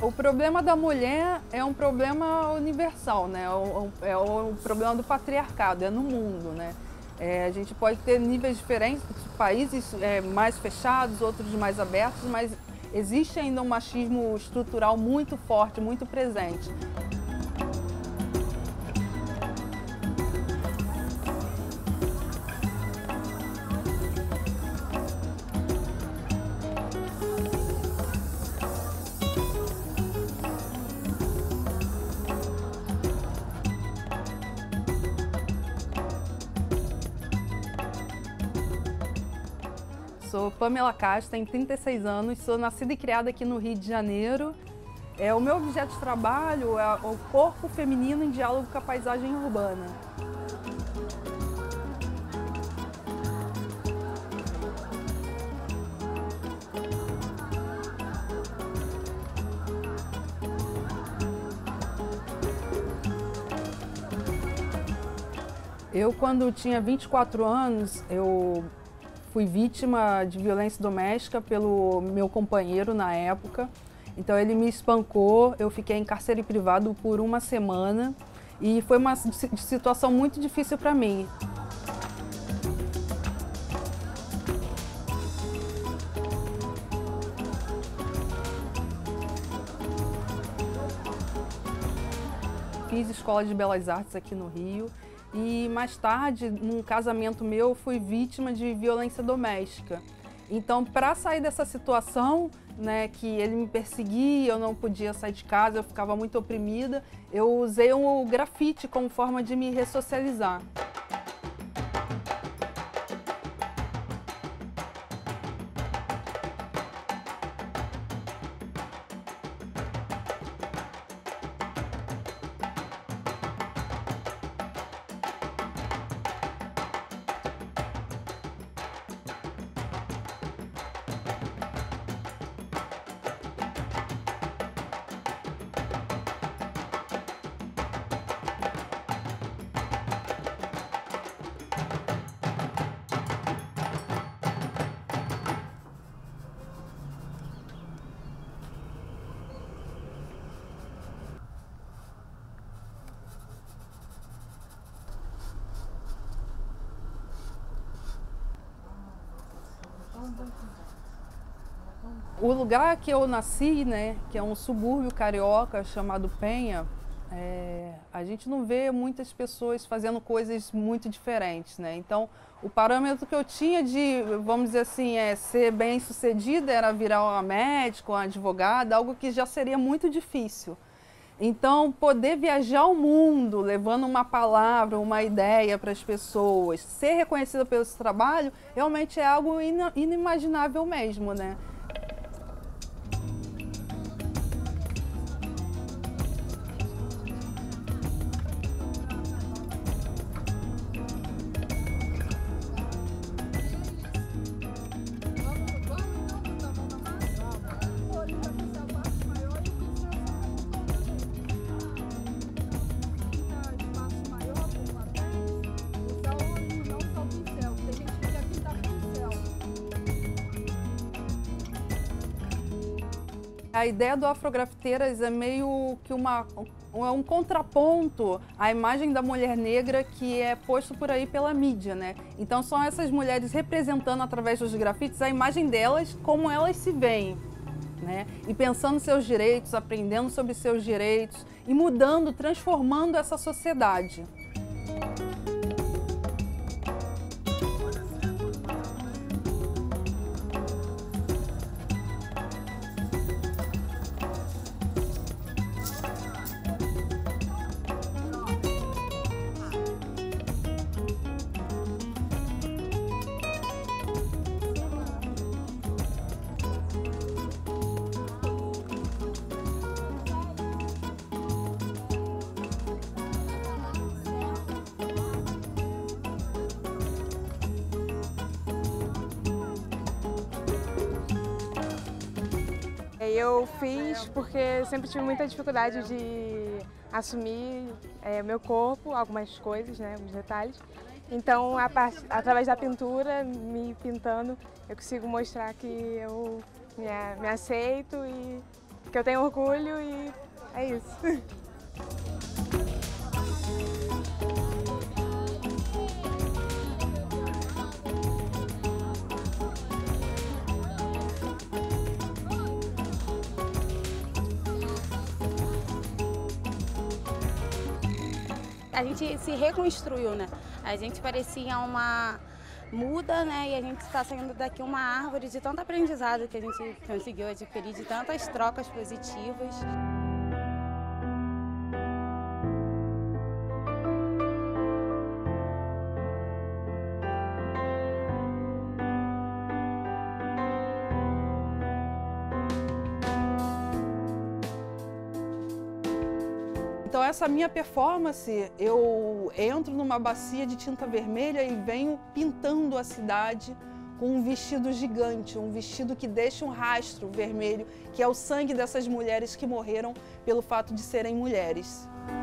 O problema da mulher é um problema universal, né? É o problema do patriarcado, é no mundo, né? A gente pode ter níveis diferentes, países mais fechados, outros mais abertos, mas existe ainda um machismo estrutural muito forte, muito presente. Sou Pamela Castro, tenho 36 anos, sou nascida e criada aqui no Rio de Janeiro. O meu objeto de trabalho é o corpo feminino em diálogo com a paisagem urbana. Quando tinha 24 anos, eu fui vítima de violência doméstica pelo meu companheiro na época. Então ele me espancou, eu fiquei em cárcere privado por uma semana e foi uma situação muito difícil para mim. Fiz escola de belas artes aqui no Rio e mais tarde, num casamento meu, fui vítima de violência doméstica. Então, para sair dessa situação, né, que ele me perseguia, eu não podia sair de casa, eu ficava muito oprimida, eu usei o grafite como forma de me ressocializar. O lugar que eu nasci, né, que é um subúrbio carioca chamado Penha, a gente não vê muitas pessoas fazendo coisas muito diferentes, né? Então, o parâmetro que eu tinha de, vamos dizer assim, ser bem-sucedida era virar uma médica, uma advogada, algo que já seria muito difícil. Então, poder viajar o mundo levando uma palavra, uma ideia para as pessoas, ser reconhecida pelo esse trabalho, realmente é algo inimaginável mesmo, né? A ideia do Afrografiteiras é meio que um contraponto à imagem da mulher negra que é posto por aí pela mídia, né? Então são essas mulheres representando através dos grafites a imagem delas, como elas se veem, né? E pensando seus direitos, aprendendo sobre seus direitos e mudando, transformando essa sociedade. Eu fiz porque sempre tive muita dificuldade de assumir meu corpo, algumas coisas, né, alguns detalhes. Então, através da pintura, me pintando, eu consigo mostrar que eu me aceito que eu tenho orgulho e é isso. A gente se reconstruiu, né? A gente parecia uma muda, né? E a gente está saindo daqui uma árvore de tanto aprendizado que a gente conseguiu adquirir, de tantas trocas positivas. Então essa minha performance, eu entro numa bacia de tinta vermelha e venho pintando a cidade com um vestido gigante, um vestido que deixa um rastro vermelho, que é o sangue dessas mulheres que morreram pelo fato de serem mulheres.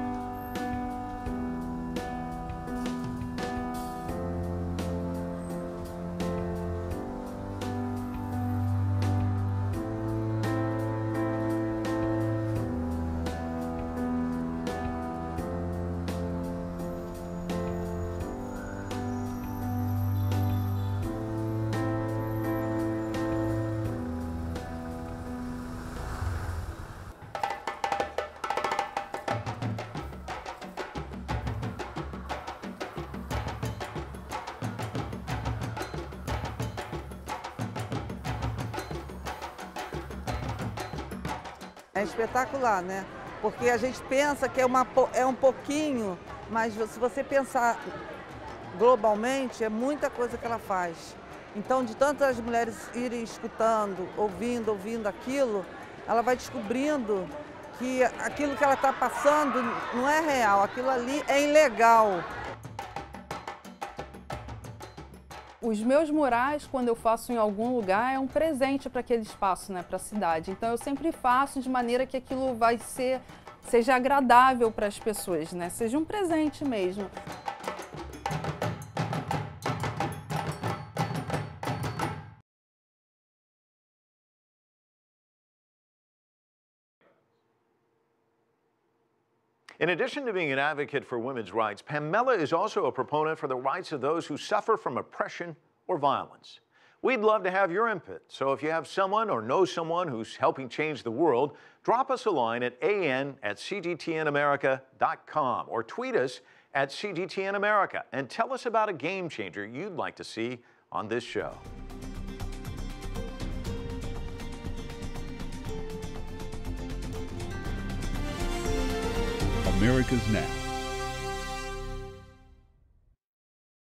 É espetacular, né? Porque a gente pensa que é um pouquinho, mas se você pensar globalmente, é muita coisa que ela faz. Então, de tantas mulheres irem escutando, ouvindo aquilo, ela vai descobrindo que aquilo que ela está passando não é real, aquilo ali é ilegal. Os meus murais, quando eu faço em algum lugar, é um presente para aquele espaço, né, para a cidade. Então eu sempre faço de maneira que aquilo seja agradável para as pessoas, né? Seja um presente mesmo. In addition to being an advocate for women's rights, Pamela is also a proponent for the rights of those who suffer from oppression or violence. We'd love to have your input, so if you have someone or know someone who's helping change the world, drop us a line at an@cgtnamerica.com or tweet us at cgtnamerica and tell us about a game changer you'd like to see on this show. America's Now.